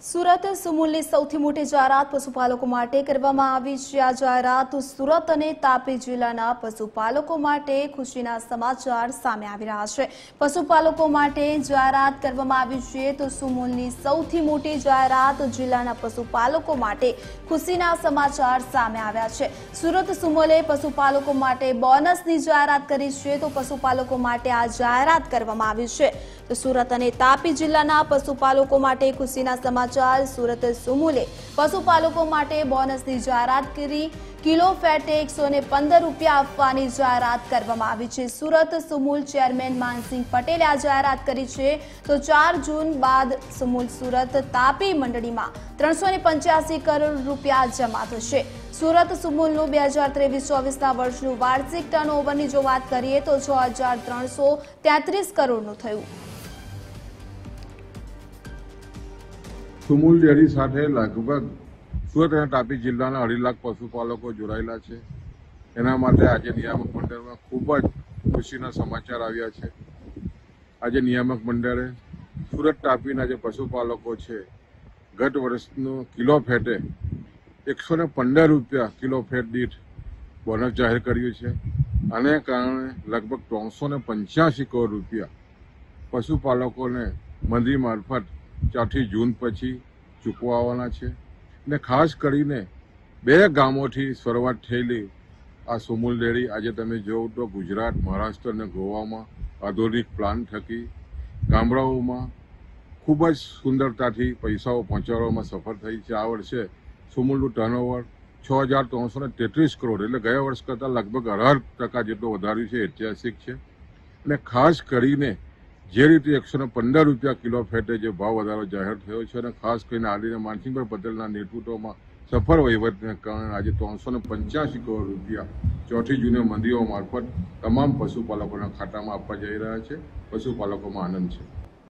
સુરત સુમુલની સૌથી મોટી જાહેરાત પશુપાલકો માટે કરવામાં આવી છે। આ જાહેરાત સુરત અને તાપી જિલ્લાના પશુપાલકો માટે ખુશીના સમાચાર સામે આવી રહ્યા છે। પશુપાલકો માટે જાહેરાત કરવામાં આવી છે તો સુમુલની સૌથી મોટી જાહેરાત જિલ્લાના પશુપાલકો માટે ખુશીના સમાચાર સામે આવ્યા છે। સુરત સુમુલે પશુપાલકો માટે બોનસની જાહેરાત કરી છે તો પશુપાલકો માટે આ જાહેરાત કરવામાં આવી છે। તો સુરત અને તાપી જિલ્લાના પશુપાલકો માટે ખુશીના સમાચાર સુરત સુમુલે પશુપાલકો માટે બોનસની જાહેરાત કરી। કિલો ફેટે 115 રૂપિયા આપવાની જાહેરાત કરવામાં આવી છે। સુરત સુમુલ ચેરમેન માનસિંહ પટેલે આ જાહેરાત કરી છે તો 4 જૂન બાદ સુમુલ સુરત તાપી મંડળીમાં 385 કરોડ રૂપિયા જમા થશે। સુરત સુમુલનું 2023-24ના વર્ષનું વાર્ષિક ટર્નઓવરની જો વાત કરીએ તો 6333 કરોડનું થયું। સુમુલ ડેરી સાથે લગભગ સુરત અને તાપી જિલ્લાના 2.5 લાખ પશુપાલકો જોડાયેલા છે। એના માટે આજે નિયામક મંડળમાં ખૂબ જ ખુશીના સમાચાર આવ્યા છે। આજે નિયામક મંડળે સુરત તાપીના જે પશુપાલકો છે ગત વર્ષનું કિલો ફેટે 115 રૂપિયા કિલો ફેટ દીઠ બોનસ જાહેર કર્યું છે। આને કારણે લગભગ 385 કરોડ રૂપિયા પશુપાલકોને મંત્રી મારફત 4 જૂન પછી ચૂકવવા આવવાના છે। ને ખાસ કરીને 2 ગામોથી શરૂઆત થયેલી આ સુમુલ ડેરી આજે તમે જોવો તો ગુજરાત, મહારાષ્ટ્ર અને ગોવામાં આધુનિક પ્લાન થકી ગામડાઓમાં ખૂબ જ સુંદરતાથી પૈસાઓ પહોંચાડવામાં સફળ થઈ છે। આ વર્ષે સુમુલનું ટર્નઓવર 6333 કરોડ એટલે ગયા વર્ષ કરતાં લગભગ 18% જેટલું વધાર્યું છે, ઐતિહાસિક છે। અને ખાસ કરીને જે રીતે 115 રૂપિયા કિલો ફેટે જે ભાવ વધારો જાહેર થયો છે અને ખાસ કરીને આદરણીય માનસિંહભાઈ પટેલના નેતૃત્વમાં સફળ વહીવટને કારણે આજે 385 કરોડ રૂપિયા 4 જૂને મંત્રીઓ મારફત તમામ પશુપાલકોના ખાતામાં આપવા જઈ રહ્યા છે। પશુપાલકોમાં આનંદ છે।